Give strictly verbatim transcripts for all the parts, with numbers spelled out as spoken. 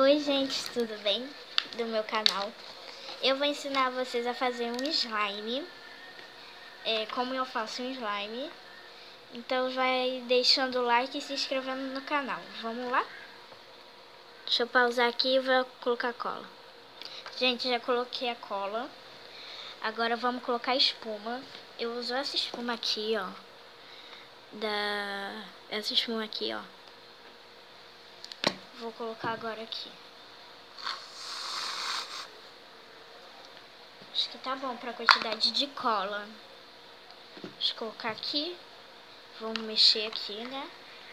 Oi gente, tudo bem? Do meu canal. Eu vou ensinar vocês a fazer um slime. É, como eu faço um slime. Então vai deixando o like e se inscrevendo no canal. Vamos lá? Deixa eu pausar aqui e vou colocar cola. Gente, já coloquei a cola. Agora vamos colocar a espuma. Eu uso essa espuma aqui, ó. Da... Essa espuma aqui, ó. Vou colocar agora aqui. Acho que tá bom pra quantidade de cola. Deixa eu colocar aqui. Vamos mexer aqui, né?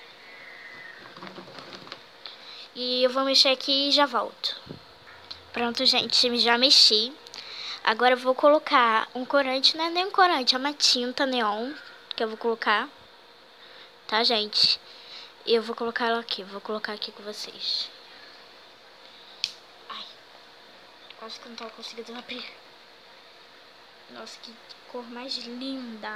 E eu vou mexer aqui e já volto. Pronto, gente, já mexi. Agora eu vou colocar um corante, não é nem um corante, é uma tinta neon que eu vou colocar. Tá, gente? E eu vou colocar ela aqui, vou colocar aqui com vocês. Ai, quase que não tava conseguindo abrir. Nossa, que cor mais linda.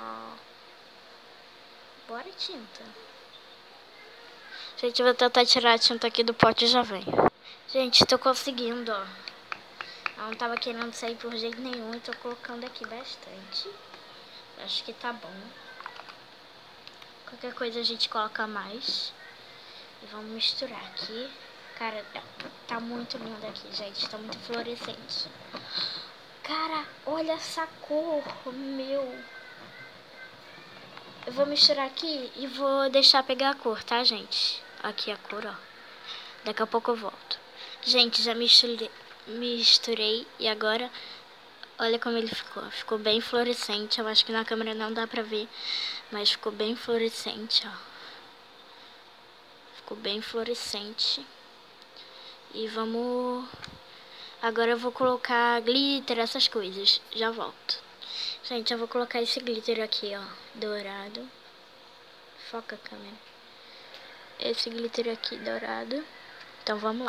Bora, tinta. Gente, eu vou tentar tirar a tinta aqui do pote e já vem. Gente, tô conseguindo, ó. Eu não tava querendo sair por jeito nenhum e tô colocando aqui bastante. Acho que tá bom. Qualquer coisa a gente coloca mais. E vamos misturar aqui. Cara, tá muito lindo aqui, gente. Tá muito fluorescente. Cara, olha essa cor, meu. Eu vou misturar aqui e vou deixar pegar a cor, tá, gente? Aqui a cor, ó. Daqui a pouco eu volto. Gente, já misturei, misturei e agora, olha como ele ficou. Ficou bem fluorescente. Eu acho que na câmera não dá pra ver, mas ficou bem fluorescente, ó. Ficou bem fluorescente. E vamos... Agora eu vou colocar glitter, essas coisas. Já volto. Gente, eu vou colocar esse glitter aqui, ó, dourado. Foca a câmera. Esse glitter aqui, dourado. Então, vamos lá.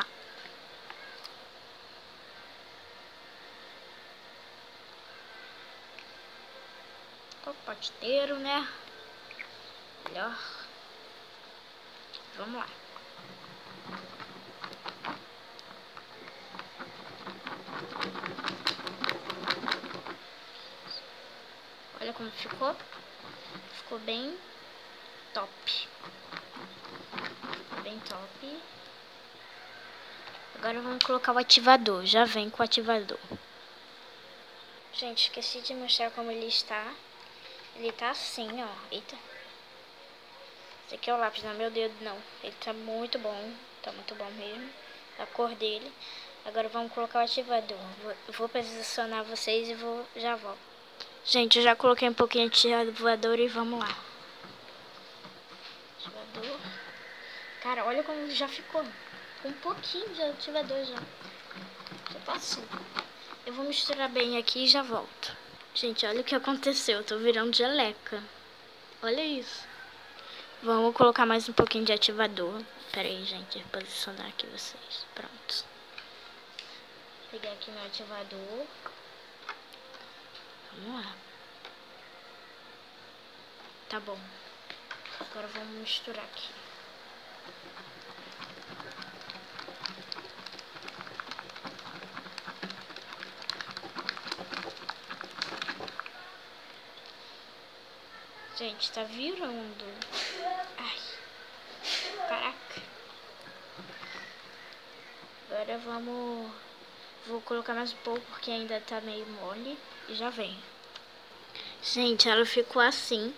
O pote inteiro, né? Melhor. Vamos lá. Olha como ficou. Ficou bem top. Bem top. Agora vamos colocar o ativador. Já vem com o ativador. Gente, esqueci de mostrar como ele está. Ele tá assim, ó. Eita. Esse aqui é o lápis, não é meu dedo, não. Ele tá muito bom. Tá muito bom mesmo. A cor dele. Agora vamos colocar o ativador. Vou, vou posicionar vocês e vou, já volto. Gente, eu já coloquei um pouquinho de ativador e vamos lá. Ativador. Cara, olha como já ficou. Um pouquinho de ativador já. Já passou. Eu vou misturar bem aqui e já volto. Gente, olha o que aconteceu. Eu tô virando geleca. Olha isso. Vamos colocar mais um pouquinho de ativador. Pera aí, gente. Vou posicionar aqui vocês. Pronto. Pegar aqui meu ativador. Vamos lá. Tá bom. Agora vamos misturar aqui. Gente, tá virando. Ai. Caraca. Agora vamos... Vou colocar mais um pouco porque ainda tá meio mole. E já vem. Gente, ela ficou assim.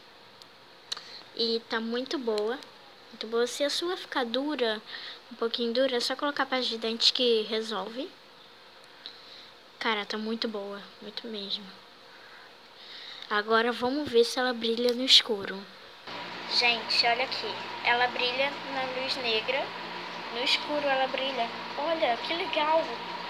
E tá muito boa. Muito boa. Se a sua ficar dura, um pouquinho dura, é só colocar pasta de dente que resolve. Cara, tá muito boa. Muito mesmo. Agora vamos ver se ela brilha no escuro. Gente, olha aqui. Ela brilha na luz negra. No escuro ela brilha. Olha, que legal.